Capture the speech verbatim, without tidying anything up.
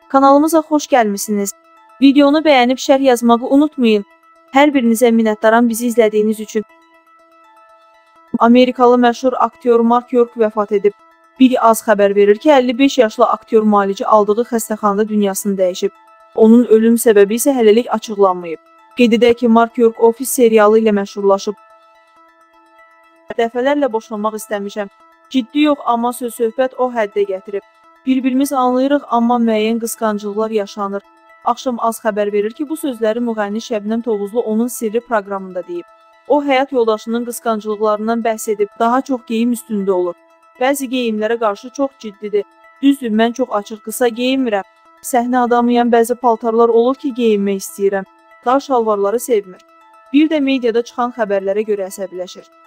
Kanalımıza xoş gəlmisiniz. Videonu bəyənib şərh yazmağı unutmayın. Hər birinizə minnətdaram bizi izlədiyiniz üçün. Amerikalı məşhur aktyor Mark York vəfat edib. Biri az xəbər verir ki, əlli beş yaşlı aktyor müalicə aldığı xəstəxanada dünyasını dəyişib. Onun ölüm səbəbi isə hələlik açıqlanmayıb. Qeyd edək ki, Mark York Office serialı ilə məşhurlaşıb. Dəfələrlə boşanmaq istəmişəm. Ciddi yox, amma söz-söhbət o həddə gətirib. Bir-birimiz anlayırıq, amma müəyyən qısqancılıqlar yaşanır. Axşam az xəbər verir ki, bu sözləri müğənni Şəbnəm Tovuzlu onun sirri proqramında deyib. O, həyat yoldaşının qısqancılıqlarından bəhs edib, daha çox geyim üstündə olur. Bəzi geyimlərə qarşı çox ciddidir. Düzdür, mən çox açıq qısa geyinmirəm. Səhnə adamıyam, bəzi paltarlar olur ki, geyinmək istəyirəm. Dar şalvarları sevmir. Bir də mediada çıxan xəbərlərə görə əsəbləşir.